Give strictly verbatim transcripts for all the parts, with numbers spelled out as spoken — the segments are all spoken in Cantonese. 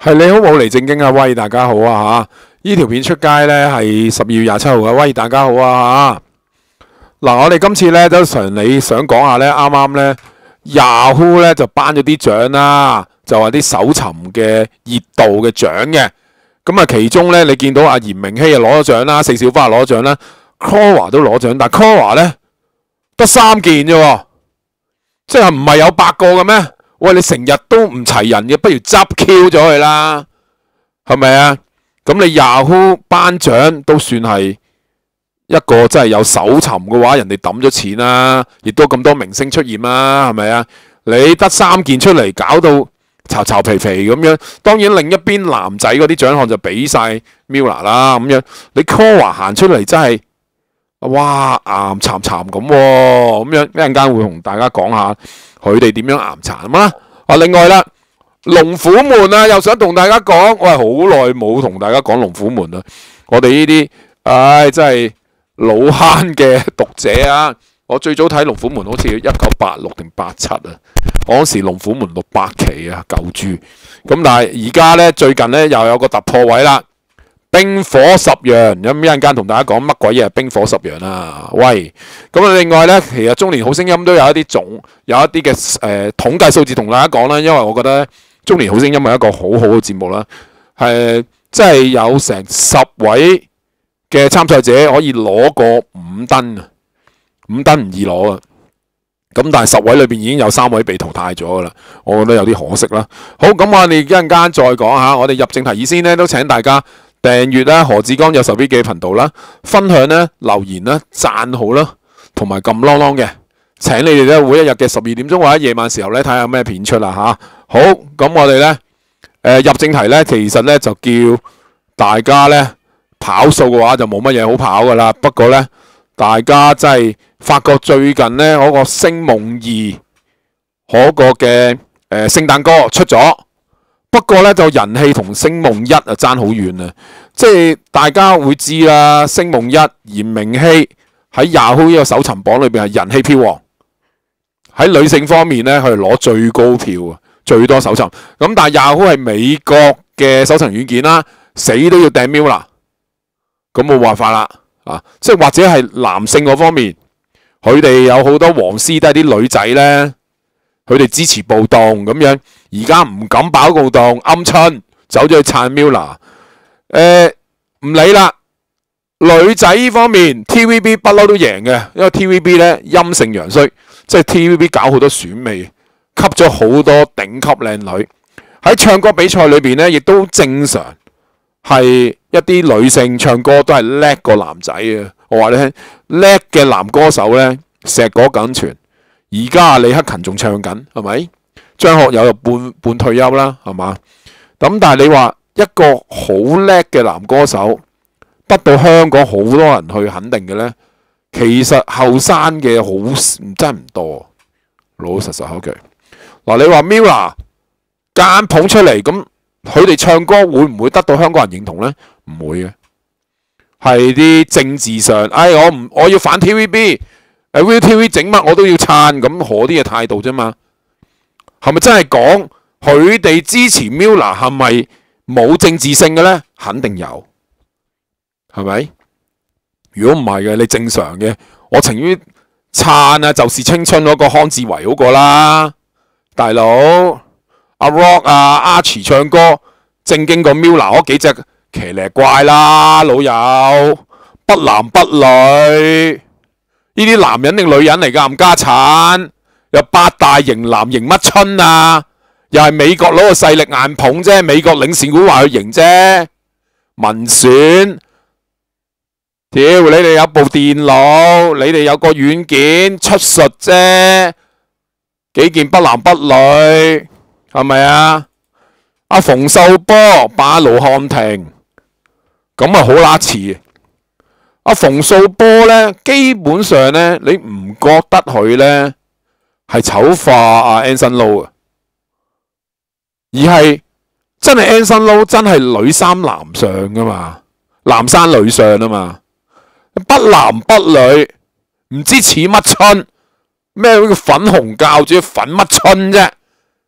係你好，冇嚟正經啊！喂，大家好啊吓！呢條片出街呢係十二月廿七號嘅。喂，大家好啊吓！嗱，我哋今次呢都常理想講下呢，啱啱呢 Yahoo 呢就頒咗啲獎啦，就話啲搜尋嘅熱度嘅獎嘅。咁啊，其中呢，你見到阿嚴明熙啊攞咗獎啦，四小花攞咗獎啦 ，Quora 都攞獎，但 Quora 呢得三件啫，即係唔係有八個嘅咩？喂，你成日都唔齊人嘅，不如執 Q 咗佢啦，係咪啊？咁你 Yahoo 頒獎都算係一個真係有搜尋嘅話，人哋抌咗錢啦，亦都咁多明星出現啦，係咪啊？你得三件出嚟，搞到巢巢皮皮咁樣。當然另一邊男仔嗰啲獎項就俾晒 Mirror 啦，咁樣你 Quora 行出嚟真係哇岩慘慘咁喎，咁樣一陣間會同大家講下。佢哋點樣岩殘啊？啊，另外啦，龍虎門啊，又想同大家講，我係好耐冇同大家講龍虎門啦。我哋呢啲，唉，真係老坑嘅讀者啊！我最早睇龍虎門好似一九八六定八七啊，嗰時龍虎門六百期啊，舊豬。咁但係而家咧，最近咧又有個突破位啦。冰火十陽，咁一陣間同大家講乜鬼嘢係冰火十陽啊？喂，咁啊另外咧，其實中年好聲音都有一啲總有一啲嘅誒統計數字同大家講啦，因為我覺得中年好聲音係一個好好嘅節目啦，係即係有成十位嘅參賽者可以攞過五燈啊，五燈唔易攞啊，咁但係十位裏邊已經有三位被淘汰咗噶啦，我覺得有啲可惜啦。好，咁我哋一陣間再講下，我哋入正題以先咧，都請大家訂閱啦，何志剛有仇必記頻道啦，分享啦，留言啦，讚好啦，同埋撳啷啷嘅，請你哋咧每一日嘅十二點鐘或者夜晚時候咧睇下有咩片出啦吓。好，咁我哋咧誒入正題咧，其實咧就叫大家咧跑數嘅話就冇乜嘢好跑噶啦。不過咧，大家真係發覺最近咧嗰個星夢二嗰個嘅誒聖誕歌出咗。不過咧就人氣同星夢一啊爭好遠啊！即係大家會知啦，星夢一嚴明熙喺 Yahoo 呢個搜尋榜裏邊係人氣票王，喺女性方面咧佢係攞最高票啊，最多搜尋。咁但係 Yahoo 係美國嘅搜尋軟件啦，死都要訂 Mirror，咁冇辦法啦啊！即係或者係男性嗰方面，佢哋有好多黃絲都係啲女仔咧，佢哋支持暴動咁樣。而家唔敢搞暴動，鵪鶉走咗去撐 Mirror， 誒唔理啦。女仔呢方面 ，T V B 不嬲都贏嘅，因為 T V B 咧陰盛陽衰，即係 T V B 搞好多選美，吸咗好多頂級靚女。喺唱歌比賽裏邊咧，亦都正常係一啲女性唱歌都係叻過男仔嘅。我話你聽，叻嘅男歌手咧，碩果僅存。而家李克勤仲唱緊，係咪？張學友又半半退休啦，係嘛？咁但係你話一個好叻嘅男歌手得到香港好多人去肯定嘅咧，其實後生嘅好真係唔多，老老實實嗰句。嗱，你話 Mirror 間捧出嚟，咁佢哋唱歌會唔會得到香港人認同咧？唔會嘅，係啲政治上，哎，我唔我要反 T V B， 誒 Viu T V 整乜我都要撐，咁嗰啲嘅態度啫嘛。係咪真係講佢哋支持 Mirror 係咪冇政治性嘅咧？肯定有，係咪？如果唔係嘅，你正常嘅，我情願撐啊，就是青春嗰個康志偉嗰個啦，大佬阿 Rock 啊 Archie 唱歌正經過 Mirror 嗰幾隻騎呢怪啦，老友不男不女，呢啲男人定女人嚟㗎？冚家產。有八大型男型乜春啊？又係美國佬個勢力硬捧啫，美國領事館話佢型啫，民選。屌你哋有部電腦，你哋有個軟件出術啫，幾件不男不女，係咪啊？阿馮秀波霸盧漢庭，咁啊好乸似。阿馮秀波咧，基本上咧，你唔覺得佢咧？係醜化阿 Anson Lo 啊，而係真係 Anson Lo 真係女三男上噶嘛，男生女上啊嘛，不男不女，唔知似乜春咩？嗰個粉紅教主粉乜春啫？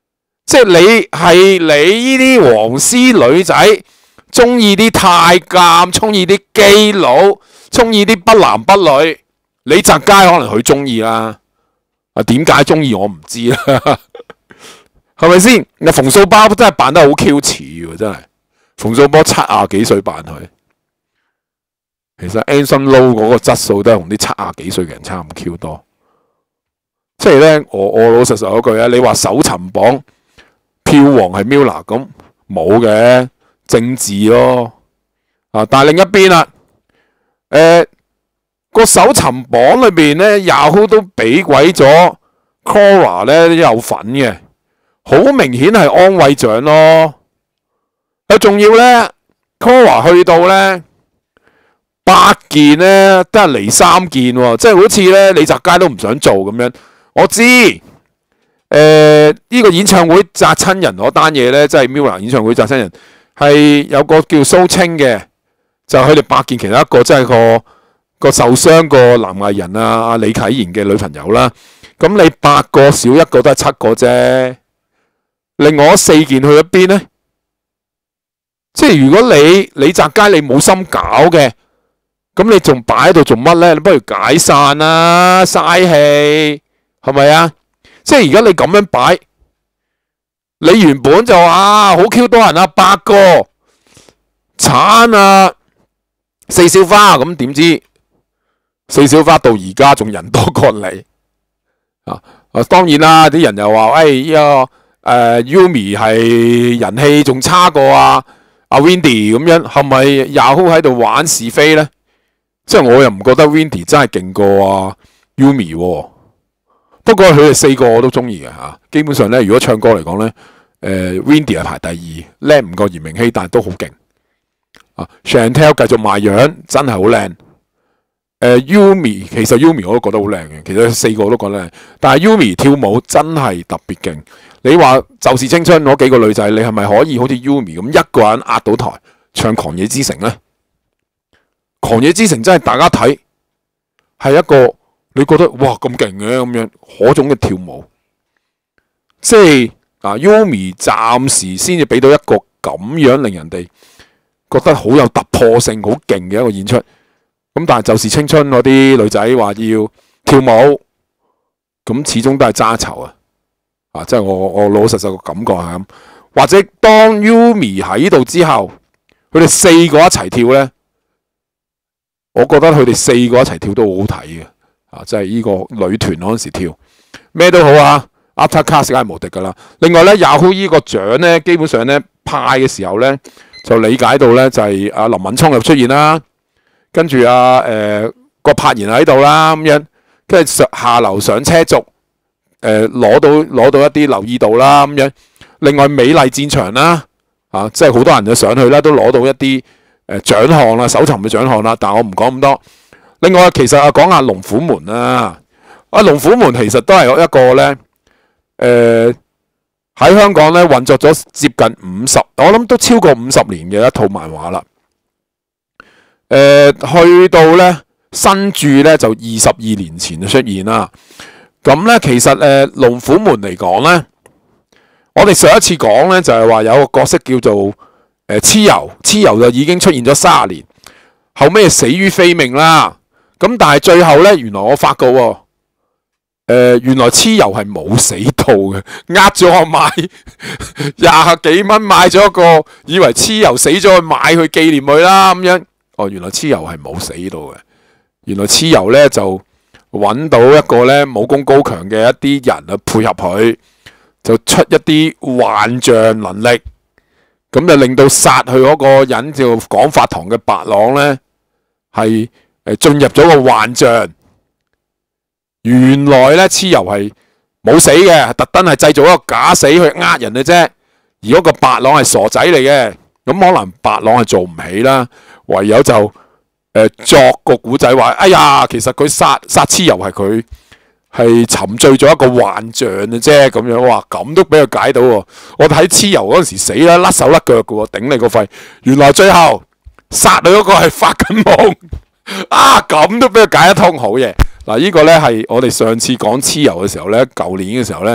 即係你係你呢啲黃絲女仔，中意啲太監，中意啲基佬，中意啲不男不女。李澤楷可能佢中意啦，啊點解中意我唔知啦，係咪先？嗱，馮素波真係扮得好 Q 似喎，真係。馮素波七啊幾歲扮佢，其實 Anson Lo 嗰個質素都係同啲七啊幾歲嘅人差唔 Q 多。即係咧，我我老實實嗰句啊，你話搜尋榜票王係 Mila 咁冇嘅政治咯，啊！但係另一邊啦，誒、呃、個搜尋榜裏邊咧 ，Yahoo 都俾鬼咗 Cora 咧有份嘅，好明顯係安慰獎咯。佢仲要咧 ，Cora 去到咧八件咧，得係嚟三件喎，即係好似咧李澤楷都唔想做咁樣。我知，誒、呃、呢、這個演唱會砸親人嗰單嘢咧，即係 Mila 演唱會砸親人，係有個叫蘇青嘅，就佢哋八件其中一個，即係個個受傷個男藝人啊，阿李啟賢嘅女朋友啦。咁你八個少一個都係七個啫，另外四件去咗邊咧？即係如果你李澤楷你冇心搞嘅，咁你仲擺喺度做乜咧？你不如解散啦，嘥氣。係咪啊？即係而家你咁樣擺，你原本就啊好 Q 多人啊，八個鏟啊四小花咁，點知四小花到而家仲人多過你啊！啊當然啦，啲人又話，喂呢個誒 Yumi 係人氣仲差過啊阿 Wendy 咁樣，係咪 Yahoo 喺度玩是非咧？即係我又唔覺得 Wendy 真係勁過啊 Yumi 喎。不過佢哋四個我都中意嘅嚇，基本上咧，如果唱歌嚟講咧，誒 Wendy 係排第二，叻唔過炎明熹，但係都好勁。啊 Chantel 繼續賣樣，真係好靚。誒 Yumi 其實 Yumi 我都覺得好靚嘅，其實四個我都覺得靚，但係 Yumi 跳舞真係特別勁。你話就是青春嗰幾個女仔，你係咪可以好似 Yumi 咁一個人壓到台唱《狂野之城》咧？《狂野之城》真係大家睇係一個。你覺得哇咁勁嘅咁樣嗰種嘅跳舞，即係啊 Yumi 暫時先至俾到一個咁樣令人哋覺得好有突破性、好勁嘅一個演出。咁但係就是青春嗰啲女仔話要跳舞，咁始終都係揸籌啊！啊，即係我我老老實實個感覺係咁。或者當 Yumi 喺度之後，佢哋四個一齊跳咧，我覺得佢哋四個一齊跳都好好睇嘅。啊，即係呢個女團嗰陣時跳咩都好啊 ，After Class 梗係無敵噶啦。另外咧 ，Yahoo 呢個獎咧，基本上咧派嘅時候咧，就理解到咧就係、是、阿林敏聰又出現啦，跟住阿誒郭柏妍喺度啦咁樣，跟住上下流上車族誒攞到攞到一啲留意度啦咁樣。另外美麗戰場啦，啊，即係好多人就上去啦，都攞到一啲誒獎項啦，搜尋嘅獎項啦，但係我唔講咁多。另外，其實啊，講下龍虎門啦。啊，龍虎門其實都係一個咧，誒、呃、喺香港咧運作咗接近五十，我諗都超過五十年嘅一套漫畫啦。誒、呃，去到咧新著咧就二十二年前就出現啦。咁咧其實誒、呃、龍虎門嚟講咧，我哋上一次講咧就係、是、話有個角色叫做誒蚩尤，蚩尤就已經出現咗三十年，後尾死於非命啦。咁但係最後咧，原來我發覺喎、哦呃，原來蚩尤係冇死到嘅，呃咗我買廿幾蚊買咗一個，以為蚩尤死咗，買去紀念佢啦咁樣。哦，原來蚩尤係冇死到嘅，原來蚩尤咧就揾到一個咧武功高強嘅一啲人去配合佢，就出一啲幻象能力，咁就令到殺佢嗰個人叫廣發堂嘅白朗咧係。誒，進入咗個幻象，原來咧蚩尤係冇死嘅，特登係製造一個假死去呃人嘅啫。而嗰個白朗係傻仔嚟嘅，咁可能白朗係做唔起啦，唯有就誒、呃、作個古仔話，哎呀，其實佢殺殺蚩尤係佢係沉醉咗一個幻象嘅啫，咁樣哇，咁都俾佢解到喎。我睇蚩尤嗰陣時死啦，甩手甩腳嘅喎，頂你個肺。原來最後殺你嗰個係發緊夢。啊，咁都俾佢解一通好嘢。嗱，呢個咧係我哋上次講蚩尤嘅時候咧，舊年嘅時候咧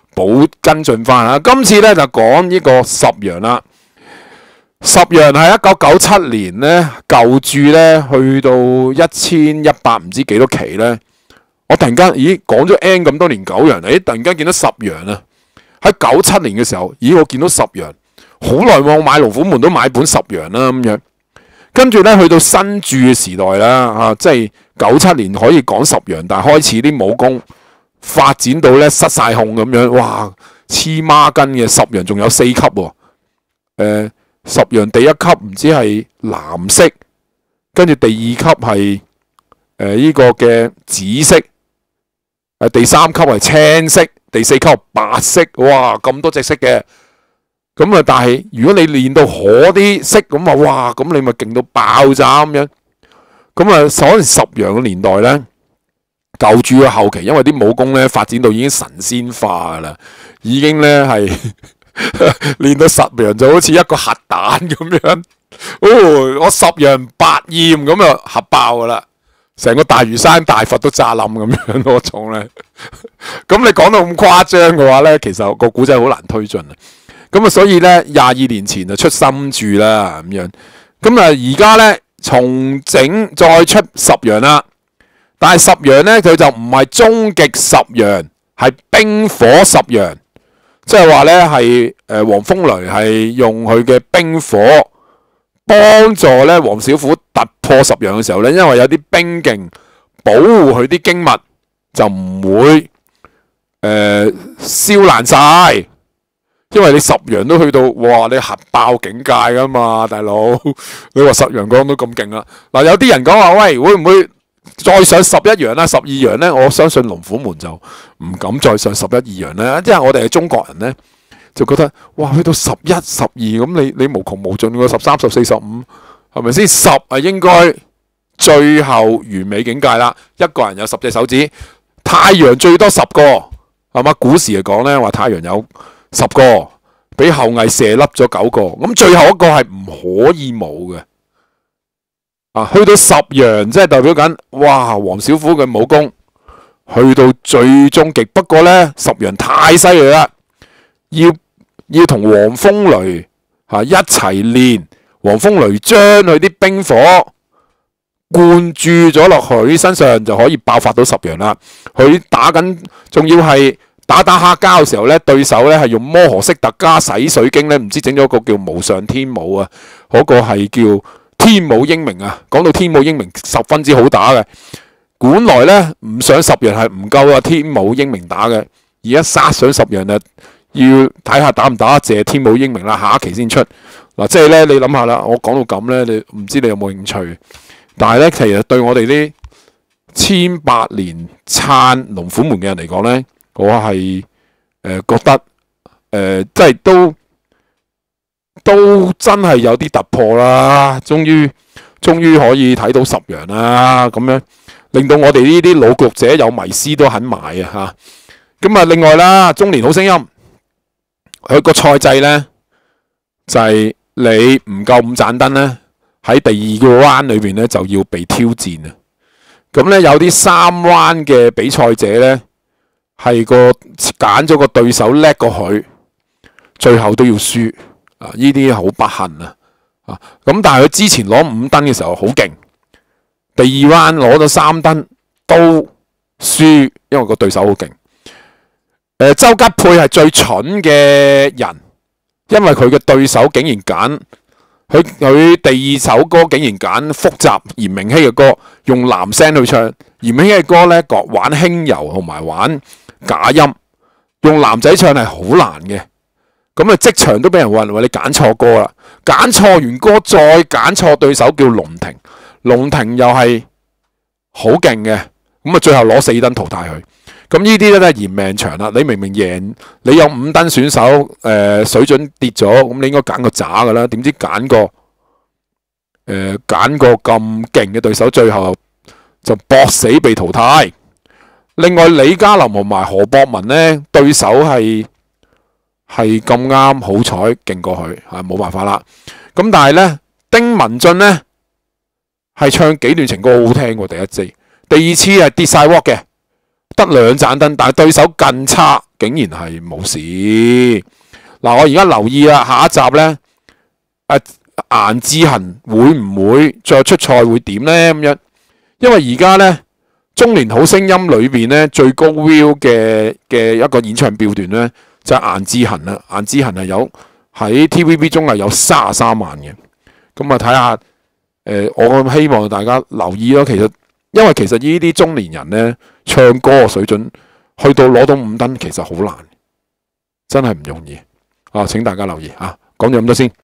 補跟進翻啊。今次咧就講呢個十羊啦。十羊係一九九七年咧舊注咧去到一千一百唔知幾多期咧，我突然間咦講咗 N 咁多年九羊，誒突然間見到十羊啊！喺九七年嘅時候，咦我見到十羊，好耐喎！我買龍虎門都買本十羊啦咁樣。跟住咧去到新注嘅時代啦，嚇、啊、即係九七年可以講十羊，但係開始啲武功發展到咧失晒控咁樣，哇黐孖筋嘅十羊仲有四級喎、哦，誒、十羊第一級唔知係藍色，跟住第二級係誒呢個嘅紫色，誒第三級係青色，第四級係白色，哇咁多隻色嘅。咁啊！但係如果你練到嗰啲色咁啊，哇！咁你咪勁到爆炸咁樣。咁啊，嗰陣十羊嘅年代咧，舊注嘅後期，因為啲武功咧發展到已經神仙化噶啦，已經咧係練到十羊就好似一個核彈咁樣。哦，我十羊百厭咁啊，核爆噶啦，成個大嶼山大佛都炸冧咁樣嗰種咧。咁你講到咁誇張嘅話咧，其實個古仔好難推進啊。咁啊，所以咧廿二年前就出新注啦，咁樣。咁啊，而家咧重整再出十羊啦，但係十羊咧佢就唔係終極十羊，係冰火十羊，即係話咧係誒黃風雷係用佢嘅冰火幫助咧黃小虎突破十羊嘅時候咧，因為有啲冰勁保護佢啲經脈，就唔會誒、呃、燒爛晒。因為你十羊都去到，哇！你核爆境界噶嘛，大佬。你話十羊講到咁勁啦，嗱有啲人講話，喂，會唔會再上十一羊啦、十二羊咧？我相信龍虎門就唔敢再上十一二羊咧，因為我哋係中國人咧，就覺得哇，去到十一、十二咁，你你無窮無盡喎，十三、十四、十五，係咪先？十係應該最後完美境界啦，一個人有十隻手指，太陽最多十個，係嘛？古時嚟講咧，話太陽有十個，俾後羿射笠咗九個，咁最後一個係唔可以冇嘅。啊，去到十羊，即係代表緊，哇！黃小虎嘅武功去到最終極，不過咧十羊太犀利啦，要要同黃風雷嚇、啊、一齊練，黃風雷將佢啲冰火灌注咗落佢身上，就可以爆發到十羊啦。佢打緊，仲要係。打打黑膠嘅時候咧，對手咧係用摩訶式特加洗水經咧，唔知整咗個叫無上天武啊，嗰、那個係叫天武英明啊。講到天武英明十分之好打嘅，本來咧唔上十羊係唔夠啊天武英明打嘅，而家殺上十羊啊，要睇下打唔打得謝天武英明啦，下一期先出嗱、啊。即係咧，你諗下啦，我講到咁咧，你唔知你有冇興趣？但係咧，其實對我哋啲千百年撐龍虎門嘅人嚟講咧。我係誒、呃、覺得誒、呃，即係都都真係有啲突破啦！終於終於可以睇到十羊啦，咁樣令到我哋呢啲老局者有迷思都肯買啊！嚇咁啊，另外啦，中年好聲音佢個賽制咧就係、是、你唔夠五盞燈咧，喺第二個彎裏邊咧就要被挑戰啊！咁咧有啲三彎嘅比賽者咧。係個揀咗個對手叻過佢，最後都要輸啊！呢啲好不幸啊！啊咁，但係佢之前攞五燈嘅時候好勁，第二彎攞咗三燈都輸，因為個對手好勁。誒、呃，周吉佩係最蠢嘅人，因為佢嘅對手竟然揀佢佢第二首歌，竟然揀複雜嚴明熙嘅歌，用男聲去唱。嚴明熙嘅歌咧，玩輕柔同埋玩假音，用男仔唱係好難嘅，咁啊即場都俾人話話你揀錯歌啦，揀錯完歌再揀錯對手叫龍庭，龍庭又係好勁嘅，咁啊最後攞四燈淘汰佢，咁呢啲咧都係嫌命長啦，你明明贏，你有五燈選手，誒、呃、水準跌咗，咁你應該揀個渣噶啦，點知揀個誒揀個咁勁嘅對手，最後就搏死被淘汰。另外李嘉林同埋何博文咧，對手係係咁啱好彩勁過佢，係冇辦法啦。咁但係咧，丁文俊咧係唱幾段情歌好好聽喎，第一次，第二次係跌晒鑊嘅，得兩盞燈，但係對手更差， 竟然係冇事。嗱，我而家留意啦，下一集咧，誒顏志恒會唔會再出賽會點咧？咁樣，因為而家咧中年好聲音裏邊咧最高 view 嘅嘅一個演唱票段咧就係顏志恒啦。顏志恒係有喺 T V B 綜藝有三十三萬嘅，咁啊睇下誒，我希望大家留意咯。其實因為其實呢啲中年人咧唱歌嘅水準去到攞到五燈，其實好難，真係唔容易啊！請大家留意啊，講咗咁多先。